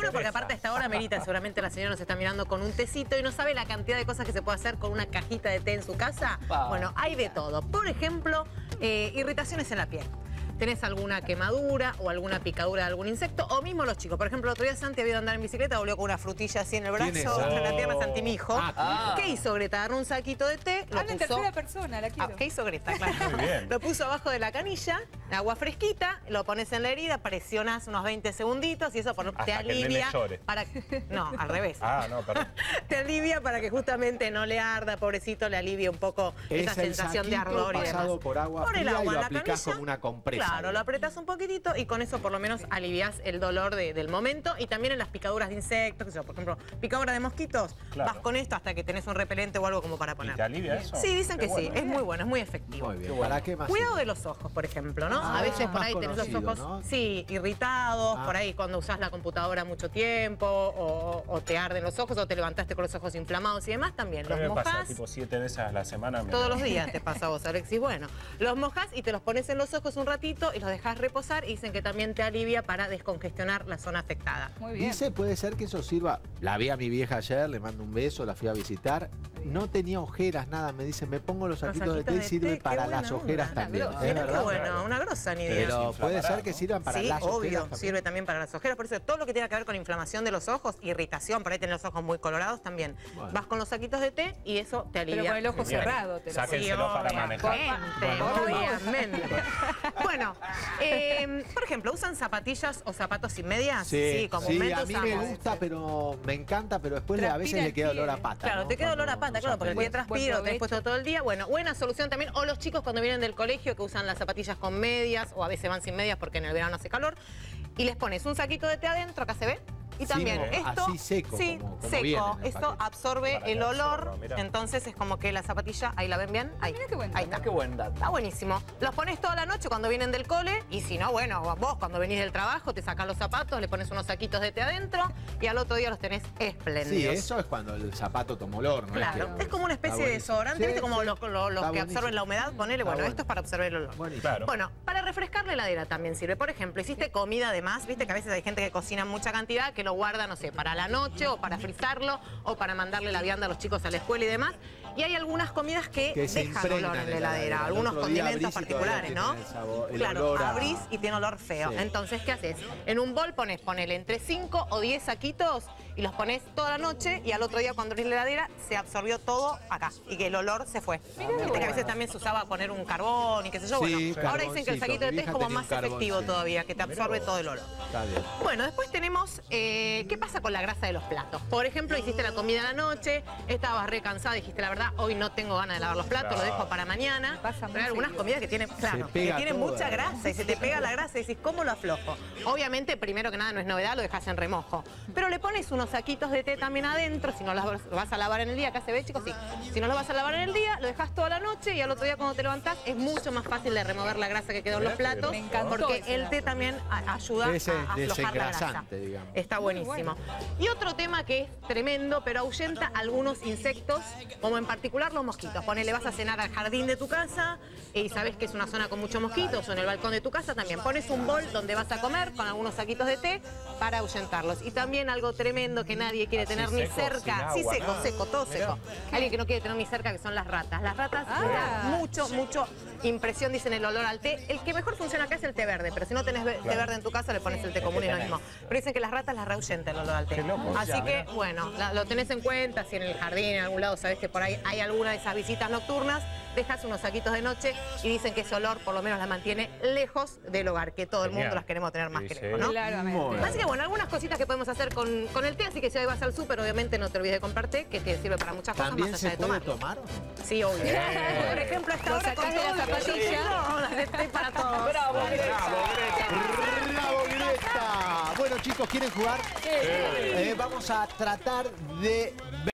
bueno porque aparte a esta hora merita, seguramente la señora nos está mirando con un tecito y no sabe la cantidad de cosas que se puede hacer con una cajita de té en su casa. Bueno, hay de todo. Por ejemplo, irritaciones en la piel. ¿Tenés alguna quemadura o alguna picadura de algún insecto? O mismo los chicos. Por ejemplo, el otro día Santi había ido a andar en bicicleta, volvió con una frutilla así en el brazo, en la pierna, Santi, mi hijo. ¿Qué hizo Greta? Agarró un saquito de té, lo puso... en tercera persona, la quiero. ¿Qué hizo Greta? Claro. Muy bien. Lo puso abajo de la canilla, agua fresquita, lo pones en la herida, presionas unos 20 segunditos y eso te alivia. Para... No, al revés. No, perdón. Te alivia para que justamente no le arda, pobrecito, le alivie un poco esa sensación de ardor y demás. Pasado por agua fría, el agua y lo en la aplicás canilla, como una compresa. Claro, lo apretás un poquitito y con eso por lo menos aliviás el dolor del momento. Y también en las picaduras de insectos, por ejemplo, picadura de mosquitos, vas con esto hasta que tenés un repelente o algo como para poner. ¿Y te alivia eso? Sí, dicen que sí, es muy bueno, es muy efectivo. Muy bien. ¿Para qué más? Cuidado de los ojos, por ejemplo, ¿no? A veces por ahí tenés los ojos, ¿no? Sí, irritados, por ahí cuando usás la computadora mucho tiempo o te arden los ojos o te levantaste con los ojos inflamados y demás también. Los mojás. Pasa tipo 7 veces a la semana. Todos los días te pasa a vos, Alexis. Bueno, los mojás y te los pones en los ojos un ratito y los dejás reposar y dicen que también te alivia para descongestionar la zona afectada. Muy bien. Dice, puede ser que eso sirva. La vi a mi vieja ayer, le mando un beso, la fui a visitar. No tenía ojeras, nada. Me dice, me pongo los saquitos de té y sirve para las ojeras también. Qué bueno, una grosa ni idea. Pero puede ser que sirvan para las ojeras. Sí, obvio, sirve también para las ojeras. Por eso todo lo que tiene que ver con inflamación de los ojos, irritación, por ahí tener los ojos muy colorados también. Bueno. Vas con los saquitos de té y eso te alivia. Pero con el ojo cerrado. Sáquenselo para manejar. Obviamente. Bueno, por ejemplo, ¿usan zapatillas o zapatos sin medias? Sí, comúnmente a mí me gusta, pero me encanta, pero después a veces le queda olor a pata. Claro, ¿no? Te queda olor a pata, claro, porque el pie transpira, te has puesto todo el día. Bueno, buena solución también. O los chicos cuando vienen del colegio que usan las zapatillas con medias, o a veces van sin medias porque en el verano hace calor, y les pones un saquito de té adentro, acá se ve. Y también esto, así seco, como seco, esto absorbe el olor, entonces es como que la zapatilla, ahí la ven bien, ahí, ahí está. Qué buen dato. Está buenísimo. Los pones toda la noche cuando vienen del cole y si no, bueno, vos cuando venís del trabajo te sacás los zapatos, le pones unos saquitos de té adentro y al otro día los tenés espléndidos. Sí, eso es cuando el zapato tomó olor, ¿no? Claro, es como una especie de desodorante, ¿viste? Como los que absorben la humedad, ponele, bueno, esto es para absorber el olor. Claro. Bueno, para refrescar la heladera también sirve. Por ejemplo, hiciste comida de más, ¿viste? Que a veces hay gente que cocina en mucha cantidad, que lo guarda, no sé, para la noche o para frizarlo o para mandarle la vianda a los chicos a la escuela y demás. Y hay algunas comidas que dejan olor en la heladera, algunos condimentos particulares, ¿no? Claro, abrís y tiene olor feo. Entonces, ¿qué haces? En un bol ponele entre 5 o 10 saquitos y los pones toda la noche y al otro día cuando abrís la heladera se absorbió todo acá y que el olor se fue. Viste que a veces también se usaba poner un carbón y qué sé yo. Bueno, ahora dicen que el saquito de té es como más efectivo todavía, que te absorbe todo el olor. Bueno, después tenemos, ¿qué pasa con la grasa de los platos? Por ejemplo, hiciste la comida a la noche, estabas re cansada, dijiste la verdad, hoy no tengo ganas de lavar los platos, lo dejo para mañana. Pero hay algunas comidas que tienen, mucha grasa y se te pega la grasa y decís, ¿cómo lo aflojo? Obviamente, primero que nada, no es novedad, lo dejas en remojo. Pero le pones unos saquitos de té también adentro, si no lo vas a lavar en el día, acá se ve, chicos, sí. Si no lo vas a lavar en el día, lo dejas toda la noche y al otro día cuando te levantás es mucho más fácil de remover la grasa que quedó en los platos. Me encantó, porque el té también ayuda a aflojar la grasa. Digamos. Está buenísimo. Y otro tema que es tremendo, pero ahuyenta algunos insectos, como en particular los mosquitos. Ponele, vas a cenar al jardín de tu casa y sabes que es una zona con muchos mosquitos, o en el balcón de tu casa también. Pones un bol donde vas a comer con algunos saquitos de té para ahuyentarlos. Y también algo tremendo que nadie quiere tener ni cerca. Sí, seco, todo seco. Alguien que no quiere tener ni cerca, que son las ratas. Las ratas dan mucho impresión, dicen, el olor al té. El que mejor funciona acá es el té verde, pero si no tenés té verde en tu casa, le pones el té común y lo mismo. Pero dicen que las ratas las rehuyenta el olor al té. Así que, bueno, lo tenés en cuenta, si en el jardín, en algún lado, sabés que por ahí hay alguna de esas visitas nocturnas, dejas unos saquitos de noche y dicen que ese olor por lo menos la mantiene lejos del hogar, que todo el mundo las queremos tener más que lejos, ¿no? Claramente. Así que bueno, algunas cositas que podemos hacer con el té, así que si hoy vas al súper, obviamente no te olvides de comprar té, que te sirve para muchas cosas más allá de tomar. ¿También se puede tomar? Sí, obvio. Por ejemplo, esta hora con toda la zapatilla, las té para todos. ¡Bravo, Greta! ¡Bravo, Greta! Bueno, chicos, ¿quieren jugar? Vamos a tratar de